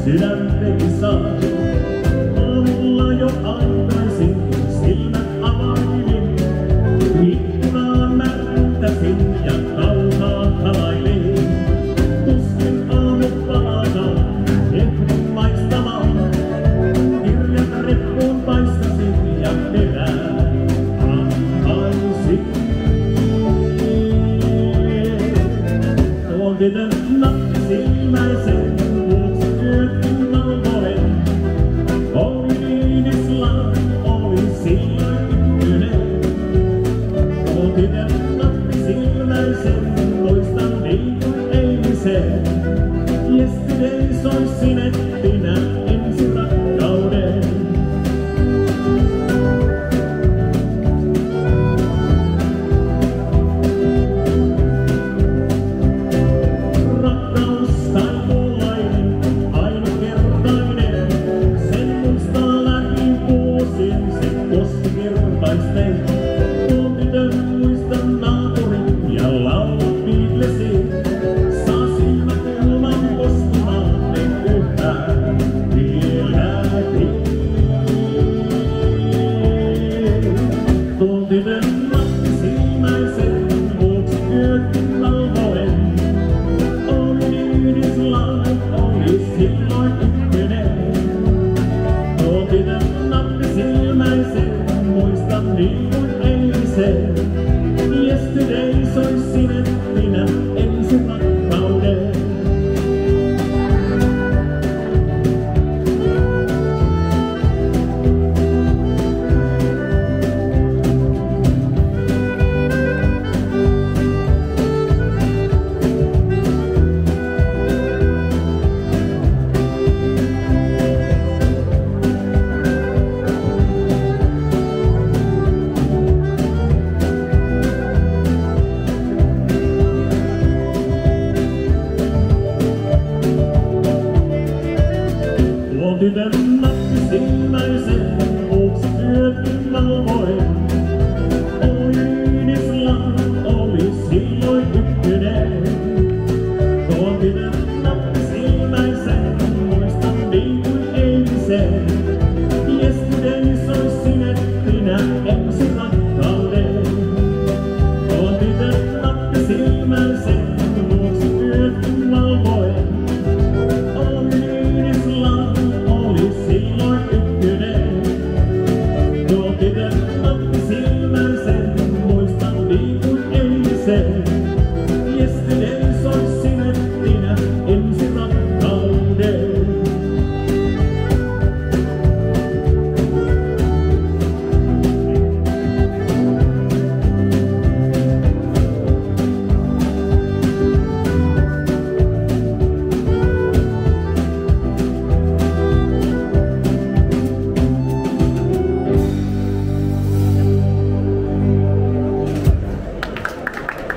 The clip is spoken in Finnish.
sydämeni saa. Aamulla jo aikaisin silmät availin, ikkunaan mä ryntäsin ja kauhaa halailin. Tuskin aamu palataan, ehdin maistamaan, kirjat reppuun paiskasin ja perään hankaisin. Tuon tytön nappi silmäisen vuoksi yötkin valvoen. Oli Iinislaan, oli silloin ykkönen. Tuon tytön nappi silmäisen muistan niin kuin eilisen. Yesterday soi sinettinä ensi rakkauden. Tuon tytön muistan naapurin ja laulut Beatlesin. Saa silmät ilman koskemaan ne yhtään vieläkin. Tuon tytön nappi silmäisen vuoksi yötkin valvoen. Oli Iinislaan, oli silloin ykkönen. Tuon tytön nappi silmäisen muistan niin kuin eilisen. Yesterday soi sinettinä ensi rakkauden. Tuon tytön nappi silmäisen vuoksi yötkin valvoen. Oli Iinislaan, oli silloin ykkönen. Tuon tytön nappi silmäisen muistan niin kuin eilisen. Yesterday soi sinettinä ensi rakkauden. Tuon tytön nappi silmäisen vuoksi yötkin valvoen. Silloin ykkönen. Tuon tytön nappi silmäisen muistan niin kuin eilisen.